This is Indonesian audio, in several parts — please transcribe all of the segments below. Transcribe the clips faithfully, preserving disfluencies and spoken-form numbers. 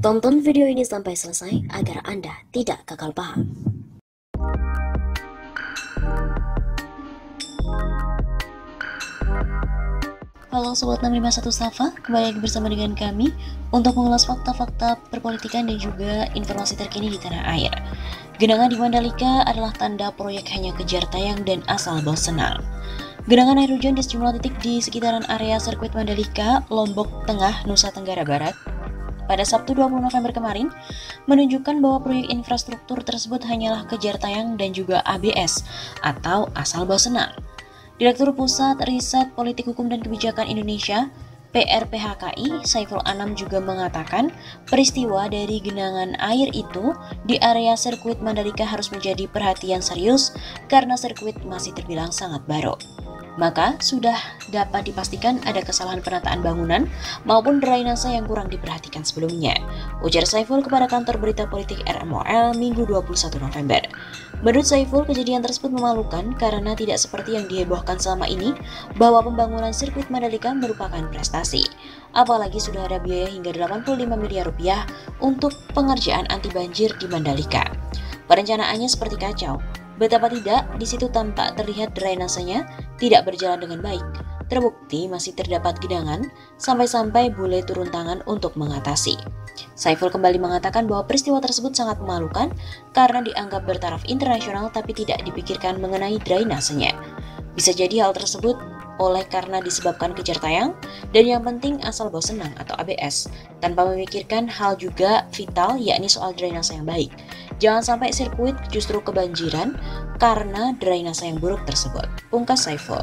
Tonton video ini sampai selesai agar Anda tidak gagal paham. Halo Sobat enam lima satu Safa, kembali lagi bersama dengan kami untuk mengulas fakta-fakta perpolitikan dan juga informasi terkini di tanah air. Genangan di Mandalika adalah tanda proyek hanya kejar tayang dan asal bosenal. Genangan air hujan di sejumlah titik di sekitaran area sirkuit Mandalika, Lombok Tengah, Nusa Tenggara Barat pada Sabtu dua puluh November kemarin menunjukkan bahwa proyek infrastruktur tersebut hanyalah kejar tayang dan juga A B S atau asal bosenal. Direktur Pusat Riset Politik Hukum dan Kebijakan Indonesia P R P H K I Saiful Anam juga mengatakan peristiwa dari genangan air itu di area sirkuit Mandalika harus menjadi perhatian serius karena sirkuit masih terbilang sangat baru. Maka sudah dapat dipastikan ada kesalahan penataan bangunan maupun drainase yang kurang diperhatikan sebelumnya, ujar Saiful kepada kantor berita politik R M O L Minggu dua puluh satu November. Menurut Saiful, kejadian tersebut memalukan karena tidak seperti yang dihebohkan selama ini bahwa pembangunan sirkuit Mandalika merupakan prestasi. Apalagi sudah ada biaya hingga delapan puluh lima miliar rupiah untuk pengerjaan anti banjir di Mandalika. Perencanaannya seperti kacau. Betapa tidak, di situ tampak terlihat drainasenya tidak berjalan dengan baik. Terbukti masih terdapat genangan, sampai-sampai bule turun tangan untuk mengatasi. Saiful kembali mengatakan bahwa peristiwa tersebut sangat memalukan karena dianggap bertaraf internasional tapi tidak dipikirkan mengenai drainasenya. Bisa jadi hal tersebut oleh karena disebabkan kejar tayang dan yang penting asal bawa senang atau A B S tanpa memikirkan hal juga vital yakni soal drainase yang baik. Jangan sampai sirkuit justru kebanjiran karena drainase yang buruk tersebut, pungkas Saiful.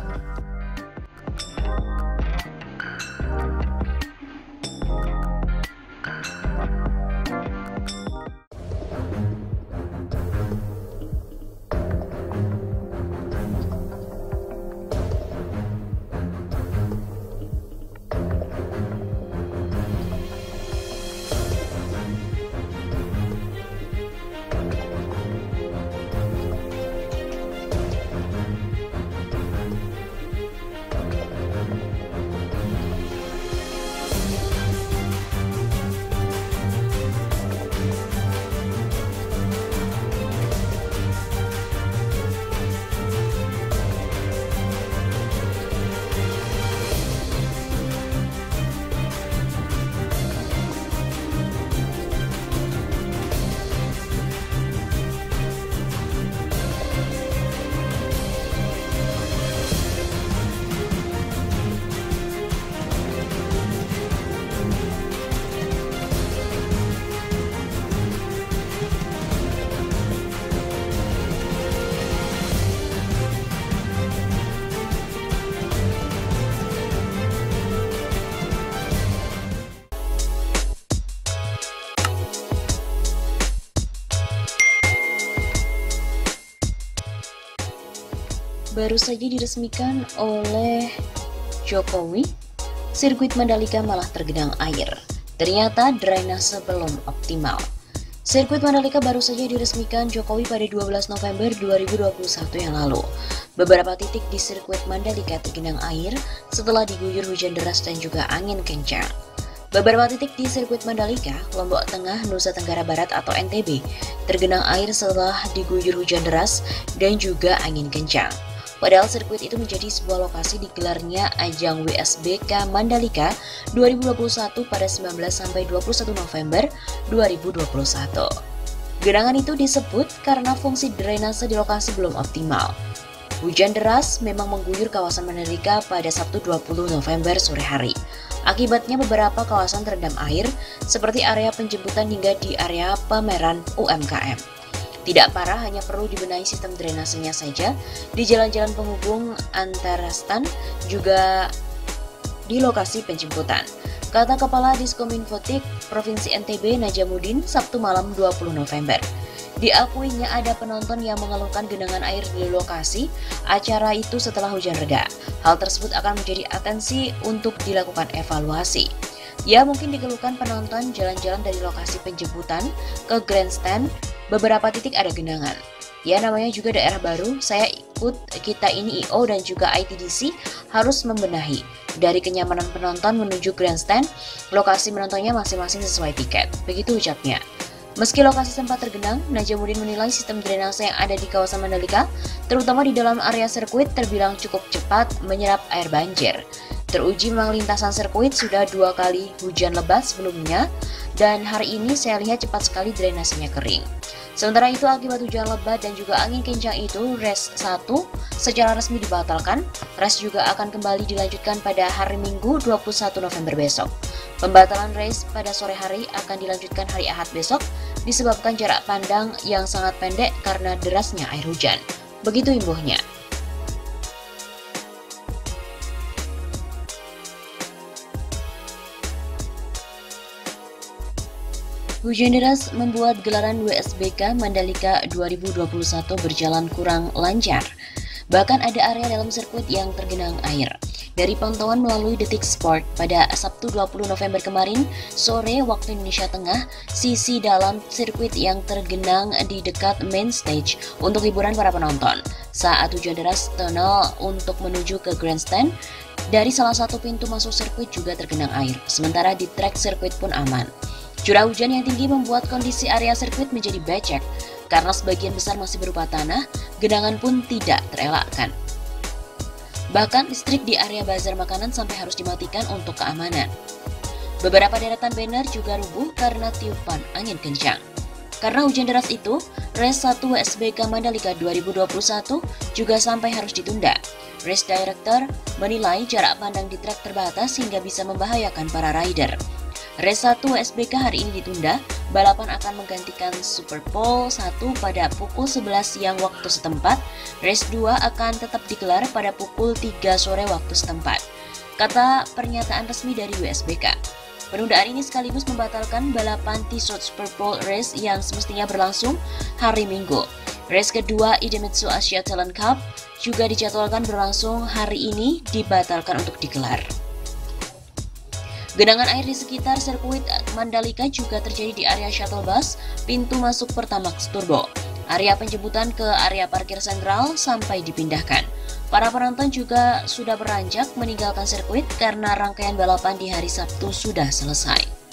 Baru saja diresmikan oleh Jokowi, sirkuit Mandalika malah tergenang air. Ternyata drainase belum optimal. Sirkuit Mandalika baru saja diresmikan Jokowi pada dua belas November dua ribu dua puluh satu yang lalu. Beberapa titik di sirkuit Mandalika tergenang air setelah diguyur hujan deras dan juga angin kencang. Beberapa titik di sirkuit Mandalika, Lombok Tengah, Nusa Tenggara Barat atau N T B tergenang air setelah diguyur hujan deras dan juga angin kencang. Padahal sirkuit itu menjadi sebuah lokasi digelarnya ajang W S B K Mandalika dua ribu dua puluh satu pada sembilan belas sampai dua puluh satu November dua ribu dua puluh satu. Genangan itu disebut karena fungsi drainase di lokasi belum optimal. Hujan deras memang mengguyur kawasan Mandalika pada Sabtu dua puluh November sore hari. Akibatnya beberapa kawasan terendam air seperti area penjemputan hingga di area pameran U M K M. Tidak parah, hanya perlu dibenahi sistem drainasenya saja di jalan-jalan penghubung antara stan juga di lokasi penjemputan, kata Kepala Diskominfotik Provinsi N T B Najamuddin Sabtu malam dua puluh November. Diakuinya ada penonton yang mengeluhkan genangan air di lokasi acara itu setelah hujan reda. Hal tersebut akan menjadi atensi untuk dilakukan evaluasi. Ya, mungkin dikeluhkan penonton jalan-jalan dari lokasi penjemputan ke grandstand, beberapa titik ada genangan. Ya, namanya juga daerah baru, saya sirkuit kita ini I O dan juga I T D C harus membenahi dari kenyamanan penonton menuju grandstand, lokasi menontonnya masing-masing sesuai tiket. Begitu ucapnya. Meski lokasi sempat tergenang, Najamuddin menilai sistem drainase yang ada di kawasan Mandalika, terutama di dalam area sirkuit, terbilang cukup cepat menyerap air banjir. Teruji memang lintasan sirkuit sudah dua kali hujan lebat sebelumnya, dan hari ini saya lihat cepat sekali drainasenya kering. Sementara itu, akibat hujan lebat dan juga angin kencang itu, race satu secara resmi dibatalkan. Race juga akan kembali dilanjutkan pada hari Minggu dua puluh satu November besok. Pembatalan race pada sore hari akan dilanjutkan hari Ahad besok disebabkan jarak pandang yang sangat pendek karena derasnya air hujan. Begitu imbuhnya. Hujan deras membuat gelaran W S B K Mandalika dua ribu dua puluh satu berjalan kurang lancar. Bahkan ada area dalam sirkuit yang tergenang air. Dari pantauan melalui Detik Sport pada Sabtu dua puluh November kemarin, sore waktu Indonesia Tengah, sisi dalam sirkuit yang tergenang di dekat main stage untuk hiburan para penonton. Saat hujan deras, tunnel untuk menuju ke grandstand dari salah satu pintu masuk sirkuit juga tergenang air. Sementara di trek sirkuit pun aman. Curah hujan yang tinggi membuat kondisi area sirkuit menjadi becek. Karena sebagian besar masih berupa tanah, genangan pun tidak terelakkan. Bahkan listrik di area bazar makanan sampai harus dimatikan untuk keamanan. Beberapa deretan banner juga rubuh karena tiupan angin kencang. Karena hujan deras itu, race satu W S B K Mandalika dua ribu dua puluh satu juga sampai harus ditunda. Race Director menilai jarak pandang di trek terbatas hingga bisa membahayakan para rider. Race satu W S B K hari ini ditunda, balapan akan menggantikan Super Pole satu pada pukul sebelas siang waktu setempat, race dua akan tetap digelar pada pukul tiga sore waktu setempat, kata pernyataan resmi dari W S B K. Penundaan ini sekaligus membatalkan balapan T-Shot Super Pole Race yang semestinya berlangsung hari Minggu. Race kedua Idemitsu Asia Talent Cup juga dijadwalkan berlangsung hari ini dibatalkan untuk digelar. Genangan air di sekitar sirkuit Mandalika juga terjadi di area shuttle bus, pintu masuk Pertamax Turbo. Area penjemputan ke area parkir sentral sampai dipindahkan. Para penonton juga sudah beranjak meninggalkan sirkuit karena rangkaian balapan di hari Sabtu sudah selesai.